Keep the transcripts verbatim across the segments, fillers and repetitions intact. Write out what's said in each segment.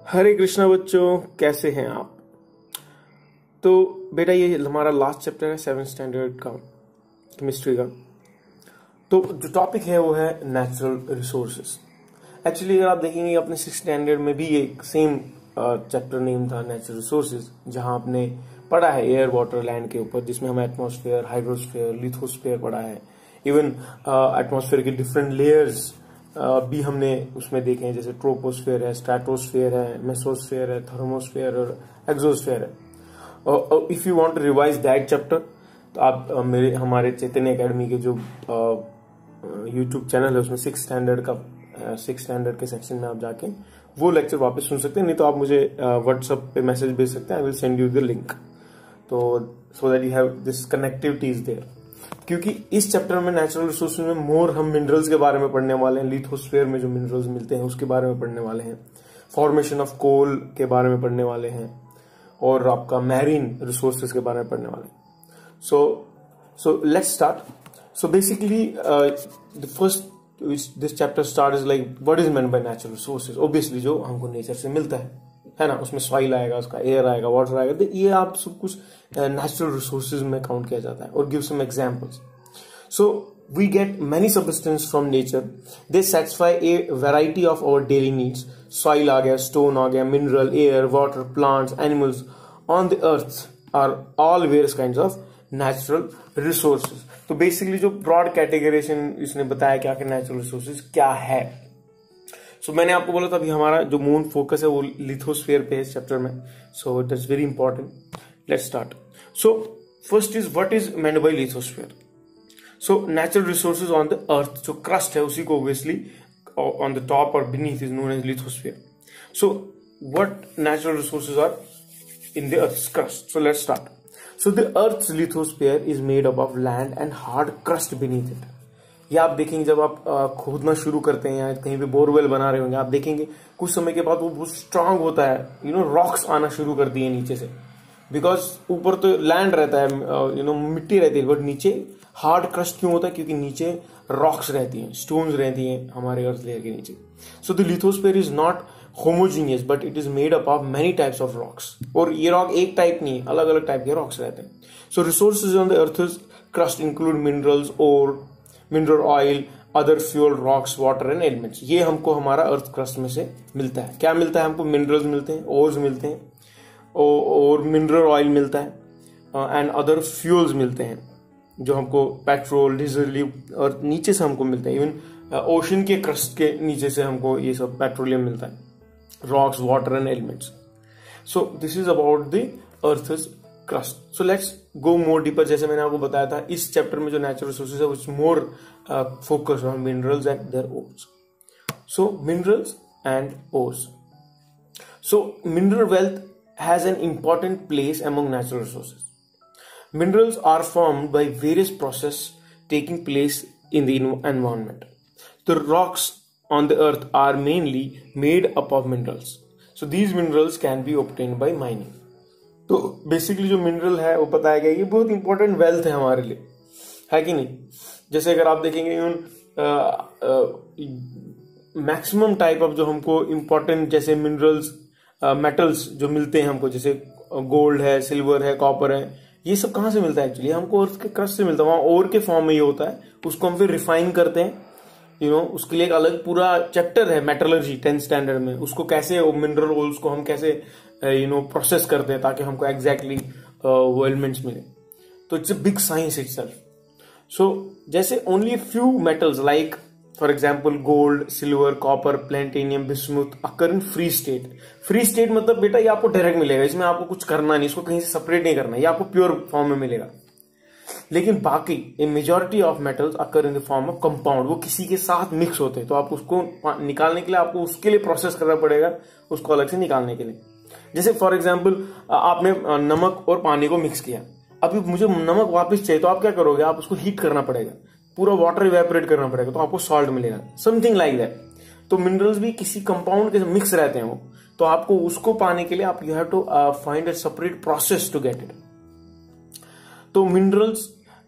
हरे कृष्णा बच्चों, कैसे हैं आप। तो बेटा ये हमारा लास्ट चैप्टर है सेवन स्टैंडर्ड का केमिस्ट्री का। तो जो टॉपिक है वो है नेचुरल रिसोर्सेज। एक्चुअली अगर आप देखेंगे अपने सिक्स स्टैंडर्ड में भी एक सेम चैप्टर नेम था नेचुरल रिसोर्सेज, जहां आपने पढ़ा है एयर वाटर लैंड के ऊपर, जिसमें हम एटमॉस्फेयर, हाइड्रोस्फेयर, लिथोस्फेयर पढ़ा है। इवन एटमॉस्फेयर के डिफरेंट लेयर्स भी हमने उसमें देखे हैं, जैसे ट्रोपोस्फेयर है, स्ट्रेटोस्फेयर है, मेसोस्फेयर है, थर्मोस्फेयर और एक्सोस्फेयर है। If you want to revise that chapter तो आप uh, मेरे हमारे चैतन्य एकेडमी के जो यूट्यूब uh, चैनल है उसमें सिक्स स्टैंडर्ड का सिक्स स्टैंडर्ड के सेक्शन में आप जाके वो लेक्चर वापस सुन सकते हैं। नहीं तो आप मुझे व्हाट्सएप uh, पे मैसेज भेज सकते हैं, I will send you the link, तो so that you have this connectivity is there. क्योंकि इस चैप्टर में नेचुरल रिसोर्सेज में मोर हम मिनरल्स के बारे में पढ़ने वाले हैं, लिथोस्फेयर में जो मिनरल्स मिलते हैं उसके बारे में पढ़ने वाले हैं, फॉर्मेशन ऑफ कोल के बारे में पढ़ने वाले हैं, और आपका मैरीन रिसोर्सेज के बारे में पढ़ने वाले हैं। So so let's start. So basically the first this chapter start is like what is meant by natural resources. Obviously जो हमको नेचर से मिलता है है ना, उसमें सॉइल आएगा, उसका एयर आएगा, वाटर आएगा, तो ये आप सब कुछ नेचुरल रिसोर्सेज में काउंट किया जाता है। और give some examples. So we get many substance from nature, they satisfy a variety of our daily needs. Soil आ गया, स्टोन आ गया, mineral, air, water, plants, animals on the earth are all various kinds of natural resources. तो basically जो broad categorization इसने बताया क्या कि नेचुरल रिसोर्सेज क्या है। सो so, मैंने आपको बोला था अभी हमारा जो मून फोकस है वो लिथोस्फेयर पे है इस चैप्टर में। So that's very important. Let's start. So first is what is meant by lithosphere. So natural resources on the earth, जो क्रस्ट है उसी को ऑब्वियसली ऑन द टॉप और beneath is known as lithosphere. So what natural resources are in the earth's crust. So let's start. So the earth's lithosphere is made up of land and hard crust beneath it. ये आप देखेंगे जब आप खोदना शुरू करते हैं या कहीं पे बोरवेल बना रहे होंगे, आप देखेंगे कुछ समय के बाद वो बहुत स्ट्रांग होता है, यू नो रॉक्स आना शुरू कर दिए नीचे से, बिकॉज ऊपर तो लैंड रहता है, यू नो मिट्टी रहती है, बट नीचे हार्ड क्रस्ट क्यों होता है? क्योंकि नीचे रॉक्स रहती हैं, स्टोन्स रहती हैं हमारे अर्थ लेयर के नीचे। So the lithosphere is not homogeneous but it is made up of many types of rocks. और ये रॉक एक टाइप नहीं है, अलग अलग टाइप के रॉक्स रहते हैं। So resources on the earth crust include minerals और mineral oil, other fuel, rocks, water and elements. ये हमको हमारा अर्थ क्रस्ट में से मिलता है। क्या मिलता है हमको? मिनरल्स मिलते हैं, ओर्स मिलते हैं, और मिनरल ऑयल मिलता है, एंड अदर फ्यूल्स मिलते हैं जो हमको पेट्रोल, डीजल, और नीचे से हमको मिलते हैं। इवन ओशन के क्रस्ट के नीचे से हमको ये सब पेट्रोलियम मिलता है, rocks, water and elements. So this is about the earth crust. So let's go more deeper. जैसे मैंने आपको बताया था इस चैप्टर में जो नेचुरल रिसोर्सेज है वो more focus on minerals and their ores. So minerals and ores. So mineral wealth has an important place among natural resources. Minerals are formed by various processes taking place in the environment. The rocks on the earth are mainly made up of minerals. So these minerals can be obtained by mining. तो basically जो mineral है वो पता है क्या, ये बहुत important wealth है हमारे लिए, है कि नहीं। जैसे अगर आप देखेंगे मैक्सिमम टाइप ऑफ जो हमको इंपॉर्टेंट जैसे मिनरल्स, मेटल्स जो मिलते हैं हमको, जैसे गोल्ड है, सिल्वर है, कॉपर है, ये सब कहाँ से मिलता है? एक्चुअली हमको अर्थ के क्रस्ट से मिलता है। वहां ओर के फॉर्म में ये होता है, उसको हम फिर रिफाइन करते हैं, यू नो उसके लिए एक अलग पूरा चैप्टर है मेटलर्जी टेंथ स्टैंडर्ड में, उसको कैसे मिनरल ओल्स को हम कैसे यू नो प्रोसेस करते हैं ताकि हमको एग्जैक्टली वो एलिमेंट्स मिले। तो it's a big science itself. So जैसे only few metals like for example gold, silver, copper, platinum, bismuth occur in free state. Free state मतलब बेटा ये आपको डायरेक्ट मिलेगा, इसमें आपको कुछ करना नहीं, इसको कहीं से सेपरेट नहीं करना, ये आपको प्योर फॉर्म में मिलेगा। लेकिन बाकी a majority of metals occur in the form of compound, वो किसी के साथ मिक्स होते हैं, तो आप उसको निकालने के लिए आपको उसके लिए प्रोसेस करना पड़ेगा, उसको अलग से निकालने के लिए। जैसे फॉर एग्जाम्पल आपने नमक और पानी को मिक्स किया, अभी मुझे नमक वापस चाहिए तो आप क्या करोगे? आप उसको हीट करना पड़ेगा, पूरा वाटर इवेपोरेट करना पड़ेगा, तो आपको सॉल्ट मिलेगा, समथिंग लाइक दैट। तो मिनरल्स भी किसी कंपाउंड के मिक्स रहते हैं वो, तो आपको उसको पाने के लिए आप you have to find a separate process to get it. तो minerals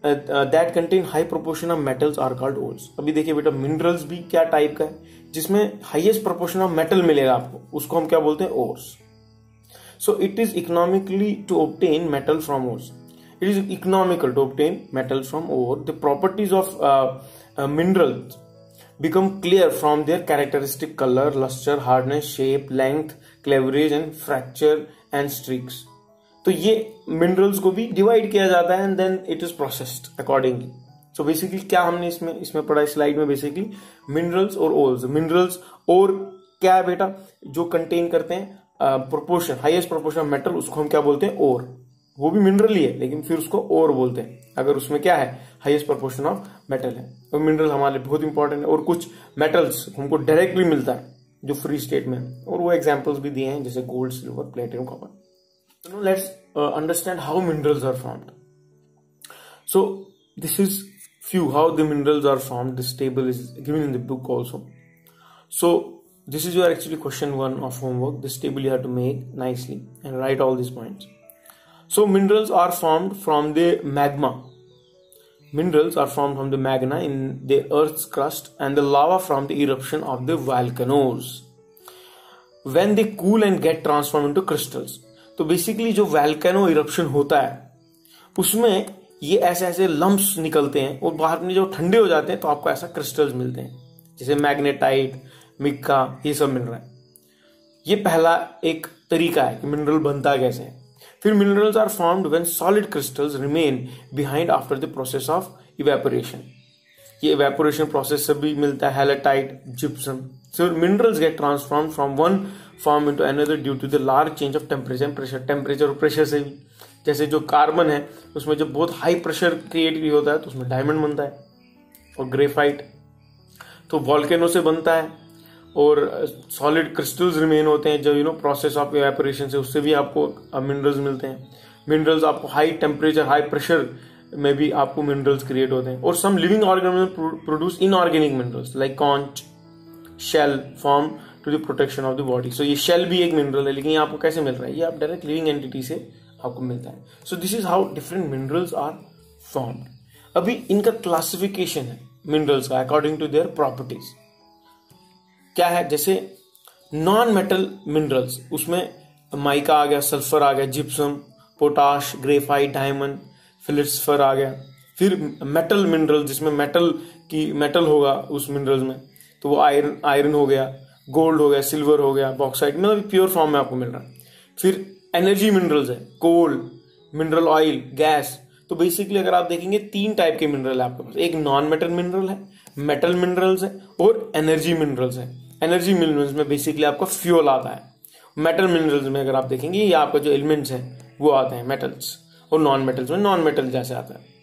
that contain high proportion of metals are called ores. अभी देखिए बेटा, मिनरल्स भी क्या टाइप का है, जिसमें हाईएस्ट प्रोपोर्शन ऑफ मेटल मिलेगा आपको, उसको हम क्या बोलते हैं, ores. So it is economically to obtain metal from ores. It is economical to obtain metal from ore. The properties of minerals become clear from their characteristic color, luster, hardness, shape, length, cleavage and fracture and streaks. तो ये minerals को भी divide किया जाता है and then it is processed accordingly. So basically क्या हमने इसमें इसमें पढ़ा इस स्लाइड में, बेसिकली मिनरल्स और ओर्स। मिनरल्स और क्या है बेटा, जो कंटेन करते हैं proportion, highest proportion of metal, उसको हम क्या बोलते हैं, ओर। वो भी मिनरल ही है लेकिन फिर उसको ओर बोलते हैं अगर उसमें क्या है, हाईएस्ट प्रोपोर्शन ऑफ मेटल है। और मिनरल हमारे लिए बहुत इंपॉर्टेंट है। और कुछ मेटल्स हमको डायरेक्टली मिलता है जो फ्री स्टेट में है, और वो एग्जांपल्स भी दिए हैं जैसे gold, silver, platinum, copper. Let's understand how minerals are formed. So this is few how the minerals are formed. This table is given in the book also. So this is your actually question one of homework. This table you have to make nicely and write all these points. So minerals are formed from the magma. Minerals are formed from the magma in the earth's crust and the lava from the eruption of the volcanoes when they cool and get transformed into crystals. तो basically जो volcano eruption होता है उसमें ये ऐसे ऐसे lumps निकलते हैं और बाहर में जो ठंडे हो जाते हैं तो आपको ऐसा क्रिस्टल्स मिलते हैं, जैसे मैग्नेटाइट, मिक्का, ये सब मिल रहा है। ये पहला एक तरीका है कि मिनरल बनता कैसे है। फिर minerals are formed when solid crystals remain behind after the process of evaporation. ये इवेपोरेशन प्रोसेस से भी मिलता है, halite, gypsum. So minerals get transform from one form into another due to the large change of temperature and pressure. Temperature और pressure से भी, जैसे जो कार्बन है उसमें जब बहुत हाई प्रेशर क्रिएट होता है तो उसमें डायमंड बनता है, और ग्रेफाइट तो वॉल्केनो से बनता है, और सॉलिड क्रिस्टल्स रिमेन होते हैं जो you know process of evaporation से, उससे भी आपको मिनरल्स मिलते हैं। मिनरल्स आपको हाई टेम्परेचर, हाई प्रेशर में भी आपको मिनरल्स क्रिएट होते हैं। और some living organism produce inorganic minerals like conch, shell form to the protection of the body. So ये शेल भी एक मिनरल है, लेकिन ये आपको कैसे मिल रहा है, ये आप डायरेक्ट लिविंग एंटिटी से आपको मिलता है। So this is how different minerals are formed. अभी इनका क्लासिफिकेशन है मिनरल्स का अकॉर्डिंग टू देयर प्रॉपर्टीज। क्या है, जैसे नॉन मेटल मिनरल्स, उसमें माइका आ गया, सल्फर आ गया, gypsum, potash, graphite, diamond, feldspar आ गया। फिर मेटल मिनरल, जिसमें मेटल की मेटल होगा उस मिनरल्स में, तो वो आयरन आयरन हो गया, गोल्ड हो गया, सिल्वर हो गया, बॉक्साइट, मतलब प्योर फॉर्म में आपको मिल रहा है। फिर एनर्जी मिनरल्स है, कोल, मिनरल ऑयल, गैस। तो बेसिकली अगर आप देखेंगे तीन टाइप के मिनरल है आपके पास, एक नॉन मेटल मिनरल है, मेटल मिनरल्स है, और एनर्जी मिनरल्स है। एनर्जी मिनरल्स में बेसिकली आपका फ्यूल आता है। मेटल मिनरल्स में अगर आप देखेंगे ये आपका जो एलिमेंट्स हैं वो आते हैं मेटल्स, और नॉन मेटल्स में नॉन मेटल जैसे आता है।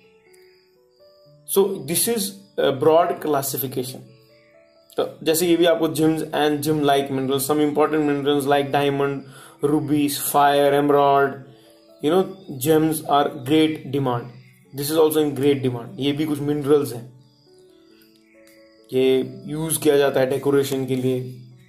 So this is broad classification. तो जैसे ये भी आपको gems and gem like minerals, some important minerals like diamond, ruby, sapphire, emerald, you know, gems are great demand. This is also in great demand. ये भी कुछ minerals हैं, ये यूज किया जाता है डेकोरेशन के लिए।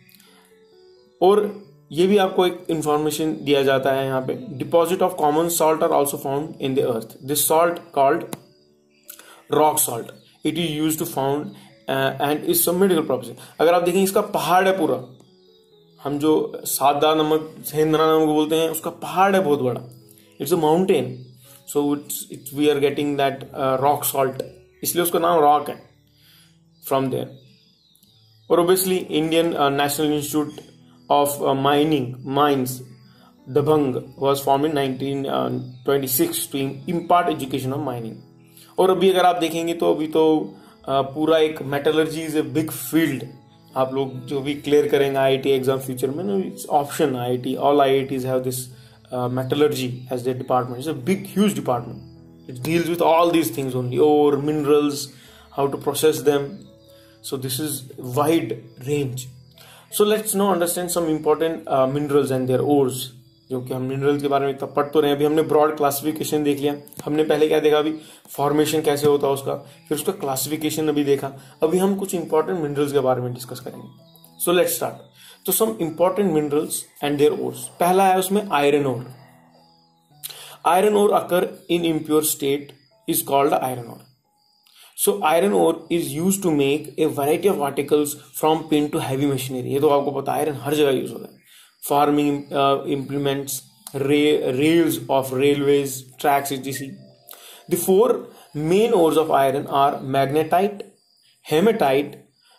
और ये भी आपको एक इंफॉर्मेशन दिया जाता है यहाँ पे, deposit of common salt are also found in the earth. This salt called rock salt, it is use to found and is some medical purpose. अगर आप देखेंगे इसका पहाड़ है पूरा, हम जो सादा नमक, सेंधना नमक बोलते हैं, उसका पहाड़ है बहुत बड़ा, it's a mountain. So it's it's we are getting that rock salt, इसलिए उसका नाम रॉक है फ्रॉम देयर। और obviously Indian national institute of mining mines दबंग was form in nineteen twenty six to impart education of mining. और अभी अगर आप देखेंगे तो अभी तो uh, पूरा एक metallurgy is a big field. आप लोग जो भी क्लियर करेंगे आईआईटी एग्जाम फ्यूचर में, it's option IIT, all IITs have this metallurgy as their department. It's a big huge department, it deals with all these things only, और minerals, how to process them. So this is wide range. So let's know understand some important minerals and their ores, जो कि हम minerals के बारे में इतना पढ़ तो रहे हैं। अभी हमने ब्रॉड क्लासिफिकेशन देख लिया, हमने पहले क्या देखा, अभी फॉर्मेशन कैसे होता है उसका, फिर उसका क्लासिफिकेशन अभी देखा। अभी हम कुछ इंपॉर्टेंट मिनरल्स के बारे में डिस्कस करेंगे। So let's start. तो some important minerals and their ores. पहला है उसमें iron ore. Iron ore occur in impure state is called the iron ore. So iron ore is used to make a variety of articles from pin to heavy machinery. ये तो आपको पता है iron हर जगह use होता है. Farming uh, implements, ra- rails of railways, tracks, et cetera. The four main ores of iron are magnetite, hematite,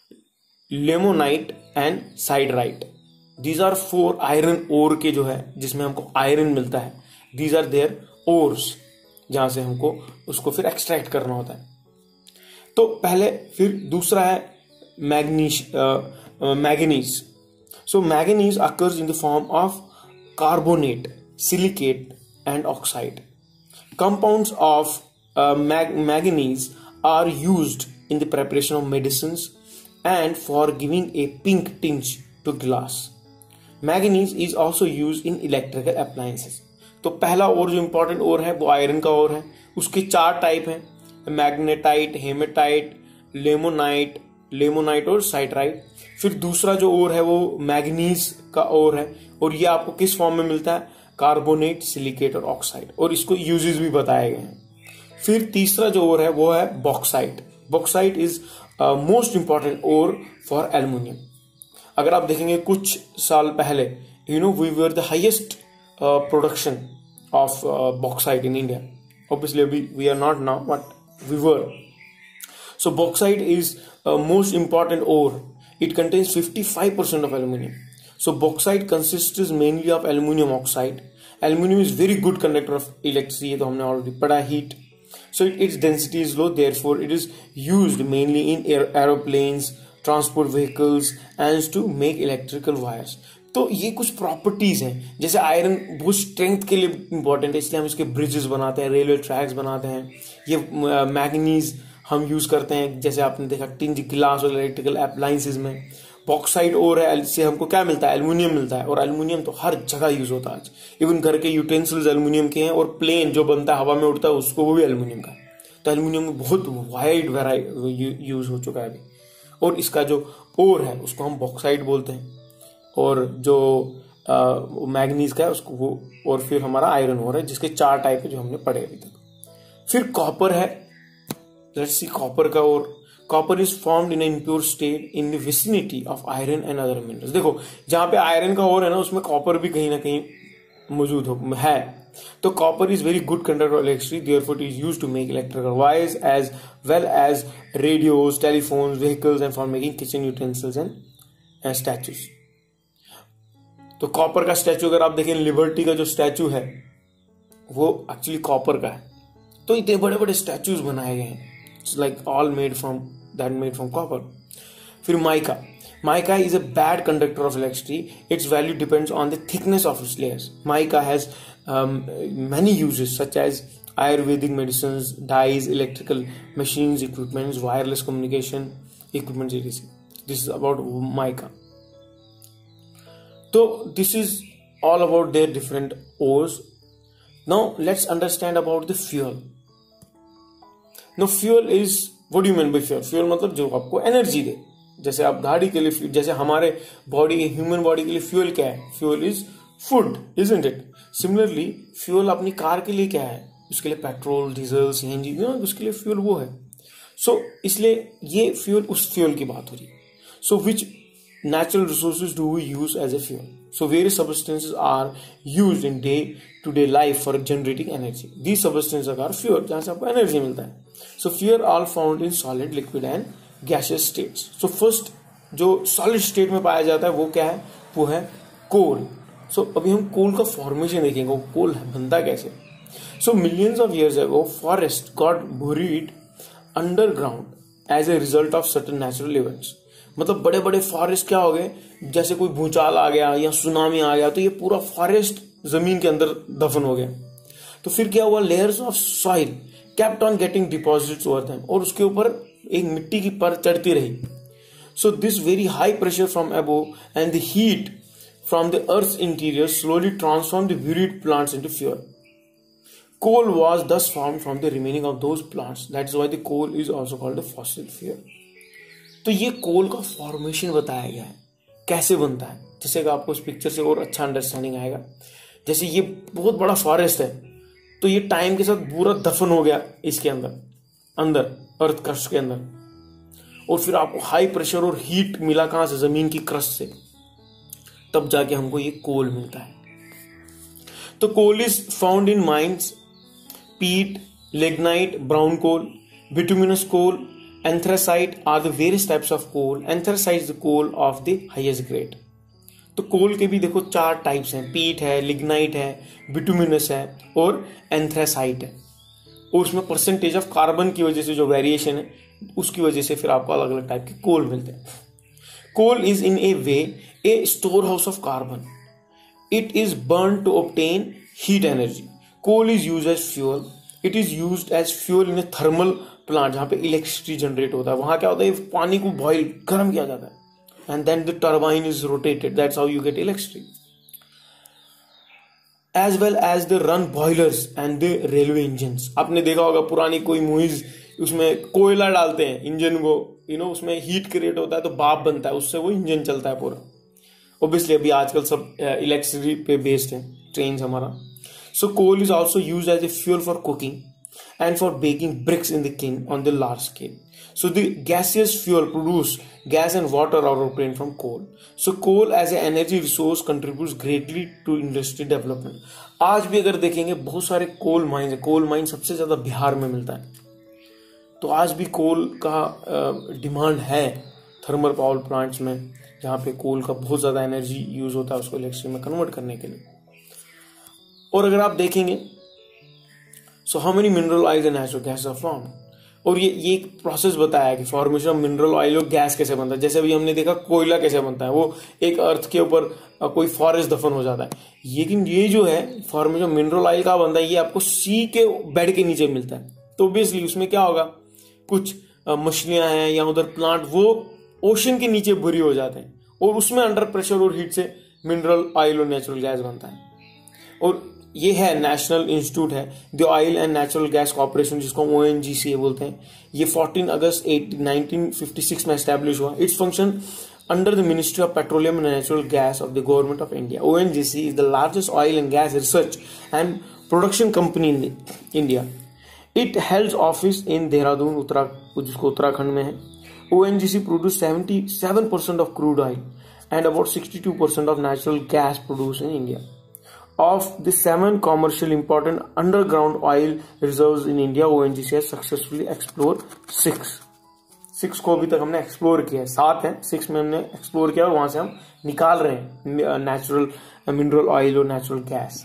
limonite and siderite. These are four iron ore के जो है जिसमें हमको आयरन मिलता है. These are their ores जहां से हमको उसको फिर एक्सट्रैक्ट करना होता है. तो पहले फिर दूसरा है मैग्नीश manganese. So manganese occurs in the form of carbonate, silicate and oxide. Compounds of uh, mag- manganese are used in the preparation of medicines and for giving a pink tinge to glass. Manganese is also used in electrical appliances. तो पहला और जो important ओर है वो iron का ओर है. उसके चार टाइप हैं, मैग्नेटाइट, हेमेटाइट, लेमोनाइट लेमोनाइट और साइट्राइट. फिर दूसरा जो ओर है वो मैग्नीज का ओर है और ये आपको किस फॉर्म में मिलता है, कार्बोनेट, सिलिकेट और ऑक्साइड. और इसको यूजेस भी बताए गए हैं. फिर तीसरा जो ओर है वो है bauxite. Bauxite is most important ore for aluminium. अगर आप देखेंगे कुछ साल पहले you know we were the highest production of bauxite in India. Obviously we, we are not now but we were. So bauxite is uh, most important ore. It contains fifty-five percent of aluminium. So bauxite consists mainly of aluminium oxide. Aluminium is very good conductor of electricity. तो हमने already पढ़ा heat. So it, its density is low, therefore it is used mainly in air, aeroplanes, transport vehicles and to make electrical wires. तो ये कुछ properties हैं. जैसे iron बहुत strength के लिए इंपॉर्टेंट है, इसलिए हम इसके ब्रिजेस बनाते हैं, रेलवे ट्रैक्स बनाते हैं. ये मैग्नीज हम यूज करते हैं, जैसे आपने देखा टिंज ग्लास और इलेक्ट्रिकल अप्लायंसेस में. बॉक्साइट और है, इससे हमको क्या मिलता है, एल्युमिनियम मिलता है. और एल्युमिनियम तो हर जगह यूज होता है आज. इवन घर के यूटेंसिल्स एल्युमिनियम के हैं और प्लेन जो बनता है हवा में उड़ता है उसको वो भी एल्युमिनियम का है. तो एल्युमिनियम में बहुत वाइड वेराइटी यूज हो चुका है अभी. और इसका जो ओर है उसको हम बॉक्साइट बोलते हैं और जो मैग्नीज का है उसको वो. और फिर हमारा आयरन ओर है जिसके चार टाइप है जो हमने पढ़े अभी तक. फिर कॉपर है. लेट्स सी कॉपर का ore. Copper is formed in impure state in the vicinity of iron and other minerals. देखो जहां पे आयरन का ओर है ना उसमें कॉपर भी कहीं ना कहीं मौजूद हो है. तो copper is very good conductor of electricity, therefore it is used to make electrical wires as well as radios, telephones, vehicles and for making kitchen utensils and statues. तो कॉपर का स्टैचू अगर आप देखें, लिबर्टी का जो statue है वो actually copper का है. तो इतने बड़े बड़े स्टैचूज बनाए गए हैं. It's like all made from that made from copper. फिर mica. Mica is a bad conductor of electricity. Its value depends on the thickness of its layers. Mica has many uses such as Ayurvedic medicines, dyes, electrical machines, equipments, wireless communication equipments, et cetera. This is about mica. So this is all about their different ores. Now let's understand about the fuel. Now fuel is, what do you mean by fuel? Fuel मतलब जो आपको energy दे. जैसे आप गाड़ी के लिए, जैसे हमारे बॉडी, ह्यूमन बॉडी के लिए फ्यूल क्या है? Fuel is food, isn't it? Similarly fuel अपनी कार के लिए क्या है? उसके लिए पेट्रोल, डीजल, सीएनजी, उसके लिए फ्यूल वो है. सो so, इसलिए ये फ्यूल उस फ्यूल की बात हो रही है. सो विच natural resources do we use as a fuel? So various substances are used in day to day life for generating energy. These substances are fuel, जहाँ से आपको एनर्जी मिलता है. So fuel all found in solid, liquid and gaseous states. So first जो solid state में पाया जाता है वो क्या है? वो है कोल. So अभी हम कोल का फॉर्मेशन देखेंगे. कोल बनता कैसे? So millions of years ago forest got buried underground as a result of certain natural events. मतलब बड़े बड़े फॉरेस्ट क्या हो गए, जैसे कोई भूचाल आ गया या सुनामी आ गया तो ये पूरा फॉरेस्ट जमीन के अंदर दफन हो गया. तो फिर क्या हुआ, layers of soil kept on getting deposits over them, और उसके ऊपर एक मिट्टी की परत चढ़ती रही. So this very high pressure from above and the heat from the earth interior slowly transform the buried plants into fuel. Coal was thus formed from the remaining of those plants. That is why the coal is also called a fossil fuel. तो ये कोल का formation बताया गया है कैसे बनता है, जैसे कि आपको इस पिक्चर से और अच्छा अंडरस्टैंडिंग आएगा. जैसे ये बहुत बड़ा फॉरेस्ट है, तो ये टाइम के साथ पूरा दफन हो गया इसके अंदर अंदर अर्थ क्रस्ट के अंदर, और फिर आपको हाई प्रेशर और हीट मिला कहां से, जमीन की क्रस्ट से, तब जाके हमको ये कोल मिलता है। तो coal is found in mines, peat, lignite, brown coal, bituminous coal, anthracite are the various types of coal. Anthracite is the coal of the highest grade. तो कोल के भी देखो चार टाइप्स हैं, पीट है, लिग्नाइट है, बिटुमिनस है और एंथ्रासाइट है। और उसमें परसेंटेज ऑफ कार्बन की वजह से जो वेरिएशन है उसकी वजह से फिर आपको अलग अलग टाइप के कोल मिलते हैं। Coal is in a way a store house of carbon. It is burn to obtain heat energy. Coal is use as fuel. It is use as fuel in a thermal plant, जहां पे electricity generate होता है। वहां क्या होता है, पानी को बॉइल गर्म किया जाता है and then the turbine is rotated. That's how you get electricity. As well as the run boilers and the railway engines. आपने देखा होगा पुरानी कोई मूवीज, उसमें कोयला डालते हैं इंजन को, यू नो, उसमें हीट क्रिएट होता है तो भाप बनता है, उससे वो इंजन चलता है पूरा। ऑब्वियसली अभी आजकल सब इलेक्ट्रिसिटी पे बेस्ड है ट्रेन हमारा। So coal is also use as a fuel for cooking and for baking bricks in the kiln on the large scale. So the gaseous fuel produced, gas and water are obtained from coal. So coal as an energy resource contributes greatly to industry development. आज भी अगर देखेंगे बहुत सारे coal mines है। Coal mine सबसे ज्यादा बिहार में मिलता है, तो आज भी कोल का डिमांड है थर्मल पावर प्लांट्स में, जहाँ पे कोल का बहुत ज्यादा एनर्जी यूज होता है उसको इलेक्ट्रिसिटी में कन्वर्ट करने के लिए। और अगर आप देखेंगे so how many mineral oil and natural gas are formed, और ये ये एक प्रोसेस बताया कि फॉर्मेशन ऑफ मिनरल ऑयल और गैस कैसे बनता है। जैसे अभी हमने देखा कोयला कैसे बनता है, वो एक अर्थ के ऊपर कोई फॉरेस्ट दफन हो जाता है, लेकिन ये जो है फॉर्मेशन ऑफ मिनरल ऑयल का बनता है ये आपको सी के बेड के नीचे मिलता है। तो ऑब्वियसली उसमें क्या होगा, कुछ मछलियां हैं या उधर प्लांट वो ओशन के नीचे बुरी हो जाते हैं, और उसमें अंडर प्रेशर और हीट से मिनरल ऑयल और नेचुरल गैस बनता है। और ये है नेशनल इंस्टीट्यूट है the oil and natural gas corporation, जिसको ओ एन जी सी बोलते हैं। ये चौदह अगस्त नाइनटीन फिफ्टी सिक्स में एस्टैब्लिश हुआ। It's function under the ministry of petroleum and natural gas of the government of India. O N G C is the largest oil and gas research and production company in India. It held office in Dehradun, Uttarakhand, जिसको उत्तराखंड में है। O N G C produce seventy seven percent of crude oil and about sixty two percent of natural gas produce in India. Of the seven commercial important underground oil reserves in India, O N G C has successfully explored six. Six को अभी तक हमने explore किया है, सात है, six में हमने एक्सप्लोर किया और वहां से हम निकाल रहे हैं नेचुरल मिनरल ऑयल और नेचुरल गैस।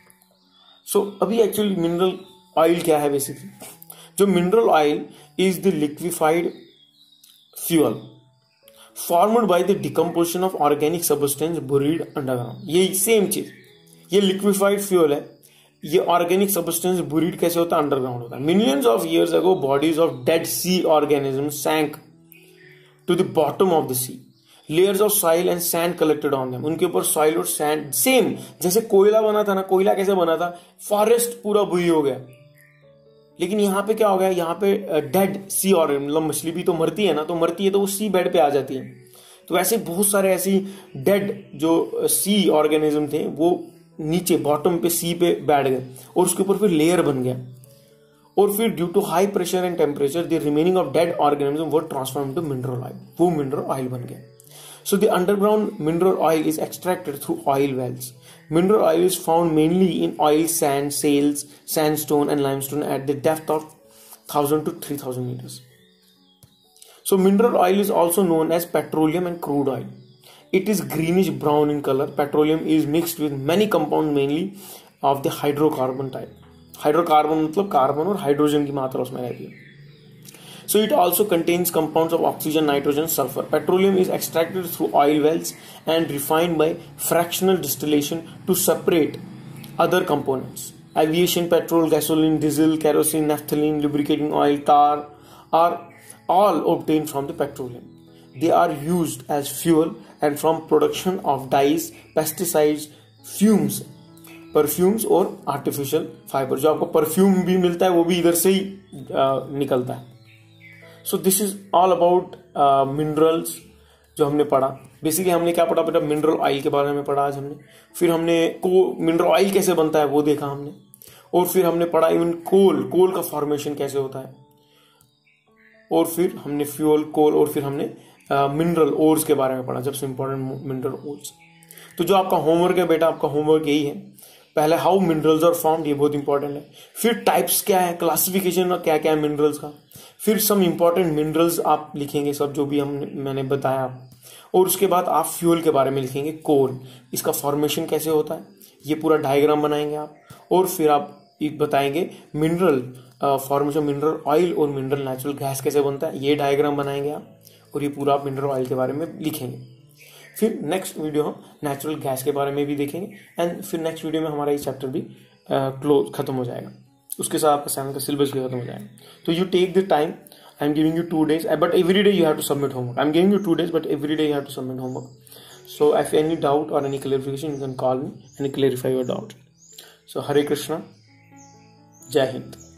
सो अभी एक्चुअली मिनरल ऑयल क्या है, बेसिकली जो mineral oil is the liquefied fuel formed by the decomposition of organic substance buried underground. ये सेम चीज, ये लिक्विफाइड फ्यूल है। ये ऑर्गेनिक सब्सटेंस बुरीड कैसे होता है, अंडरग्राउंड होता है। Millions of years ago bodies of dead sea organism sank to the bottom of the sea. Layers of soil and sand collected on them. उनके ऊपर सॉइल और सैंड, सेम जैसे कोयला बना था ना, कोयला कैसे बना था, फॉरेस्ट पूरा बुरी हो गया। लेकिन यहाँ पे क्या हो गया, यहाँ पे डेड सी ऑर्गेनिज्म, मतलब मछली भी तो मरती है ना, तो मरती है तो वो सी बेड पे आ जाती है। तो ऐसे बहुत सारे ऐसी डेड जो सी ऑर्गेनिज्म थे वो नीचे बॉटम पे सी पे बैठ गए और उसके ऊपर फिर लेयर बन गया, और फिर due to high pressure and temperature the remaining of dead organism were transform into mineral oil. वो मिनरल ऑयल बन गया। So the underground mineral oil is extracted through oil wells. Mineral oil is found mainly in oil sand, shales, sandstone and limestone at the depth of thousand to three thousand metres. So mineral oil is also known as petroleum and crude oil. It is greenish brown in color. Petroleum is mixed with many compounds, mainly of the hydrocarbon type. Hydrocarbon मतलब carbon और hydrogen की मात्रा उसमें रहती है। So it also contains compounds of oxygen, nitrogen, sulfur. Petroleum is extracted through oil wells and refined by fractional distillation to separate other components. Aviation petrol, gasoline, diesel, kerosene, naphthalene, lubricating oil, tar are all obtained from the petroleum. They are used as fuel and from production of dyes, pesticides, fumes, perfumes और artificial fiber। जो आपको perfume भी मिलता है वो भी इधर से ही uh, निकलता है। So this is all about uh, minerals जो हमने पढ़ा। बेसिकली हमने क्या पढ़ा बेटा, मिनरल ऑयल के बारे में पढ़ा आज हमने। फिर हमने को मिनरल ऑयल कैसे बनता है वो देखा हमने। और फिर हमने पढ़ा इवन कोल, कोल का फॉर्मेशन कैसे होता है, और फिर हमने फ्यूल, कोल, और फिर हमने मिनरल ओर्स के बारे में पढ़ा, जब से इंपॉर्टेंट मिनरल ओर्स। तो जो आपका होमवर्क है बेटा, आपका होमवर्क यही है, पहले हाउ मिनरल्स आर फॉर्म्ड, ये बहुत इंपॉर्टेंट है। फिर टाइप्स क्या है, क्लासिफिकेशन क्या क्या है मिनरल्स का। फिर सम इंपॉर्टेंट मिनरल्स आप लिखेंगे, सब जो भी हम मैंने बताया। और उसके बाद आप फ्यूल के बारे में लिखेंगे, कोल, इसका फॉर्मेशन कैसे होता है, ये पूरा डायग्राम बनाएंगे आप। और फिर आप बताएंगे मिनरल फॉर्मेशन, मिनरल ऑयल और मिनरल नेचुरल गैस कैसे बनता है, ये डायग्राम बनाएंगे आप। और ये पूरा आप मिनरल ऑयल के बारे में लिखेंगे। फिर नेक्स्ट वीडियो हम नेचुरल गैस के बारे में भी देखेंगे। एंड फिर नेक्स्ट वीडियो में हमारा ये चैप्टर भी क्लोज खत्म हो जाएगा, उसके साथ आपका सेवन का सिलेबस भी खत्म हो जाएगा। तो you take the time, I am giving you two days, but every day you have to submit homework. I am giving you two days, but every day you have to submit homework. So if any doubt और any clarification, you can call me and clarify your doubt. So हरे कृष्णा, जय हिंद।